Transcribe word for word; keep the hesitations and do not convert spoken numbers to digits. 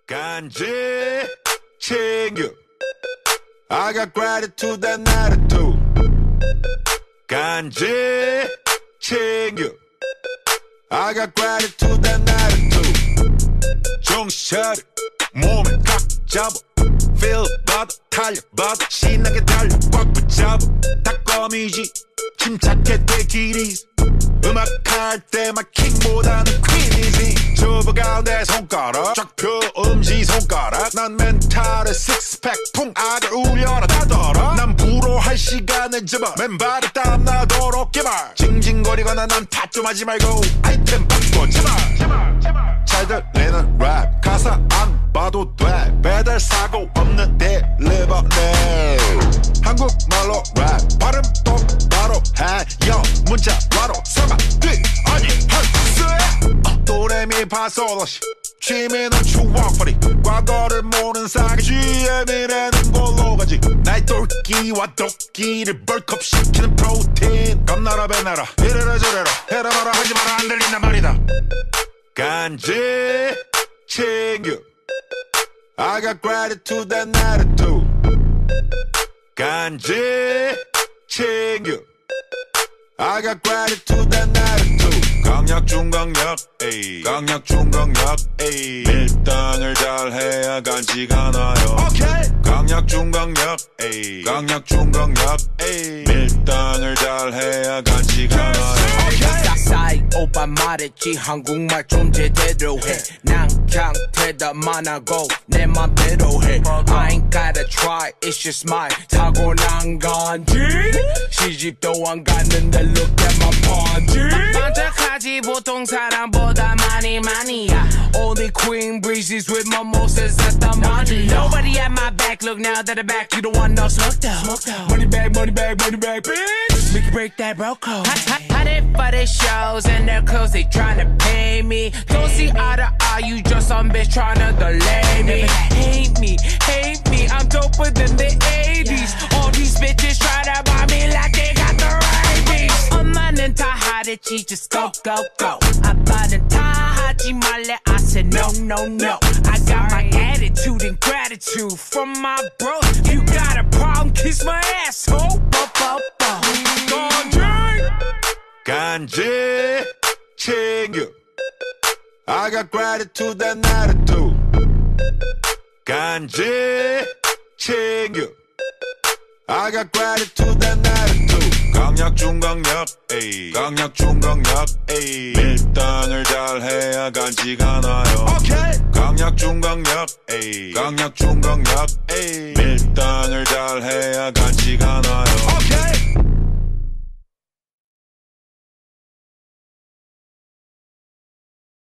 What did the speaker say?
간지 챙겨 I got gratitude and attitude 간지 챙겨 I got gratitude and attitude 정신 차려 몸에 각 잡아 feel 받아 탄력 받아 신나게 달려 꽉 붙잡아 다 껌이지 침착해 되기리 음악 할 때만 킹보다는 퀸이지 접어가운 내 손가락 쫙 펴 엄지손가락 난 멘탈에 식스팩 풍악을 울려라 다더라 난 불어할 시간을 잡아 맨발에 땀나도록 개발 징징거리거나 난 탓 좀 하지 말고 아이템 바꿔 제발 제발 제발 잘 들리는 랩 가사 안 봐도 돼 배달 사고 없는 딜리버리 한국말로 랩 발음 똑바로 해요 문자 바로 설마 뒤 아니 한스 도레미파솔라시 취미는 추억거리 과거를 모른 사기 쥐의 미래는 골로 가지 나의 똘끼와 도끼를 벌컥 시키는 프로틴 겁나라 배나라 이래라 저래라 해라 마라 하지 마라 안 들린단 말이다 간지 챙겨 I got gratitude and attitude 간지 챙겨 I got gratitude and attitude 강약 중강약 에이 강약 중강약 에이 밀당을 잘해야 간지가 나요 okay. 강약 중강약 에이 강약 중강약 에이 밀당을 잘해야 간지가 나요 싸이 오빠 말했지 한국말 좀 제대로 해 난 그냥 대답만 하고 내 맘대로 해 I ain't gotta try it's just mine 타고난 건지 시집도 안 갔는데 look at my 번지 반짝하지 보통 사람보다 많이 많이야 Only queen breezes with mimosas at the money Nobody at my back look now that I'm back you don't want no smoke though Money bag money bag money bag bitch We can break that bro code I did for the shows and their clothes they tryna pay me Don't see eye to eye you just some bitch tryna delay me Hate me hate me I'm doper than the eighties All these bitches try to buy me like they got the rabies 엄마는 다 하랬지 just go go go 아빠는 다 하지 말래 I said no no no I got my attitude and gratitude from my bros You got a problem kiss my asshole 간지 챙겨 I got gratitude and attitude 간지 챙겨 I got gratitude and attitude 강약 중강약 에이 강약 중강약 에이 밀당을 잘해야 간지가 나요 okay. 강약 중강약 에이 강약 중강약 에이 밀당을 잘해야 간지가 나요